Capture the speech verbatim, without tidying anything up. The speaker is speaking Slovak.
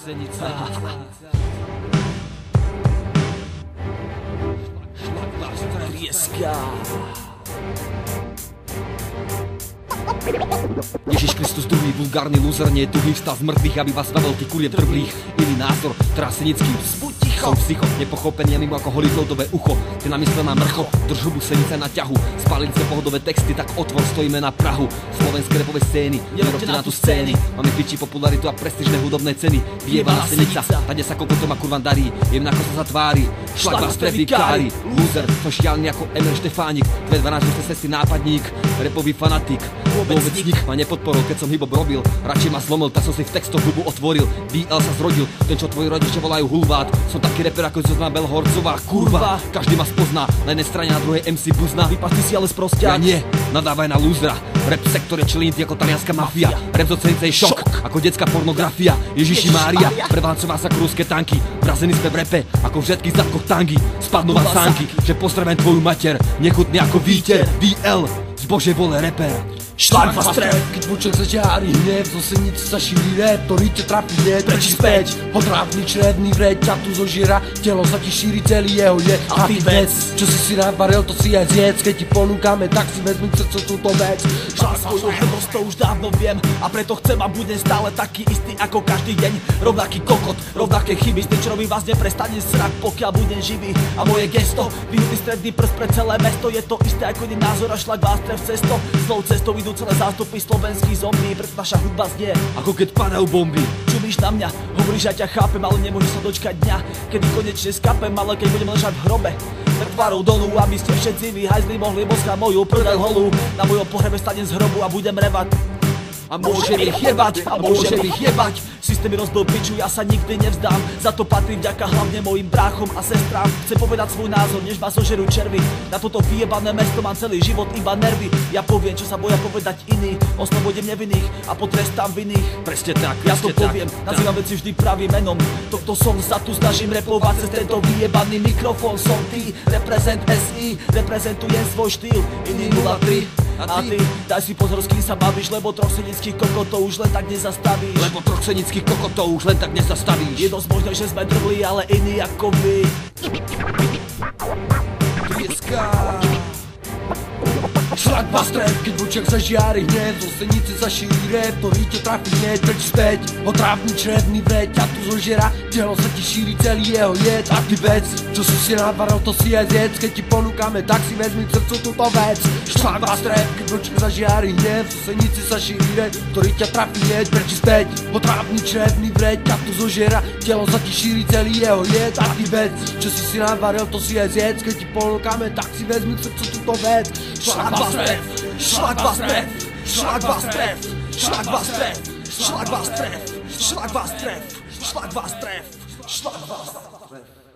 Trosenica. Šlak vás trieska. Ježiš Kristus druhý, vulgárny loser, nie je tuhý, vstal z mŕtvych, aby vás na veľký kuriem trblých. Iný názor, trasenický, som psycho, nepochopený, mimo ako Holyfieldové ucho. Ty namyslená mrcho, drž hubu, senica na ťahu. Spálili sme pohodové texty, tak otvor, stojíme na prahu slovenskej rapovej scény, nerobte na tú scény. Máme piči popularitu a prestížne hudobné ceny. Vyjebaná senica, tade sa koľko to ma kurva darí, jem na ako sa zatvári. Šlak vás trafikári, loser, som šialný ako Emil Štefánik. Dve dvanásť cesty nápadník, repový fanatik. Vôbec nik ma nepodporil, keď som hip-hop robil. Radšej ma zlomil, tak som si v textoch hubu otvoril. dé el sa zrodil, ten čo tvoji rodiče volajú hulvát. Som taký reper ako Zuzana Belhorcová, kurva. Každý ma spozná, na jednej strane, na druhej em cé Buzna. Vypastí si ale sprostia. Ja nie, nadávaj na lúzra. Rap sektor je člinty ako talianská mafia. Rap zo cenice je šok, ako detská pornografia. Ježiši Mária, prevalcová sa ruské tanky. Vrazení sme v repe, ako v všetkých zadkoch tangy. Spadnú vám sánky, že pozdravím tvoju mater. Nechutný ako víter, dé el, z Božej vole reper. Šlak vás tref, keď voček zažiari hnev, zo senice sa šíri rap, ktorý ťa trafí hneď, prečí späť. Odrávny črevný vreď ťa tu zožiera, telo sa ti šíri celý jeho je. A ty vec, čo si si navaril, to si aj zjedz, keď ti ponúkame, tak si vezmi k srdcu túto vec. Šlak svoju hrdosť, to už dávno viem, a preto chcem a budem stále taký istý ako každý deň. Rovnaký kokot, rovnaké chyby, s tým čo robí vás neprestane srak, pokiaľ budem živý. A moje gesto, vyhutý stredný prst pre celé mesto, je to isté ako iný názor a šlak vás tref cesto. Zlou cestou idú celé zástupy slovenských zombí, preto naša hudba znie ako keď padajú bomby. Čumíš na mňa, hovoríš, že ja ťa chápem, ale nemôžeš sa dočkať dňa, kedy konečne skapem, ale keď budem ležať v hrobe pred tvárou dolu, aby ste všetci vy hajzli mohli boskať moju prdel holú. Na mojom pohrebe stanem z hrobu a budem revať. A môžem ich jebať, a môžem ich jebať. Systém mi rozbil piču, ja sa nikdy nevzdám. Za to patrí vďaka hlavne mojim bráchom a sestrám. Chcem povedať svoj názor, než ma zožerú červy. Na toto vyjebané mesto mám celý život iba nervy. Ja poviem, čo sa boja povedať iní, oslobodím nevinných a potrestám vinných. Presne tak, ja to poviem, nazývam veci vždy pravým menom. Toto som sa tu snažím repovať cez tento vyjebaný mikrofón. Som ty, reprezent es í, reprezentujem svoj štýl. Iný nula tri. A ty, daj si pozor, s kým sa bavíš, lebo trosenických kokotov už len tak nezastavíš. Lebo trosenických kokotov už len tak nezastavíš. Je dosť možné, že sme drvli, ale iní ako vy. Trieska. Šlak vás tref, keď voček zažiari hnev, zo senice sa šíri rap, ktorý ťa trafí hneď, preč späť. Otrávny črevný vreď ťa tu zožiera, telo sa ti šíri celý jeho jed. A ty vec, čo si si navaril, to si aj zjedz, keď ti ponúkame, tak si vezmi k srdcu túto vec. Šlak vás tref, keď voček zažiari hnev, zo senice sa šíri rap, ktorý ťa trafí hneď, preč späť. Otrávny črevný vreď ťa tu zožiera, telo sa ti šíri celý jeho jed. A ty vec, čo si si navaril, to si aj zjedz, keď ti ponúkame, tak si vezmi k srdcu túto vec. Šlak vás tref, šlak vás tref, šlak vás tref, šlak vás tref, šlak vás tref, šlak vás tref, šlak vás tref, šlak vás tref.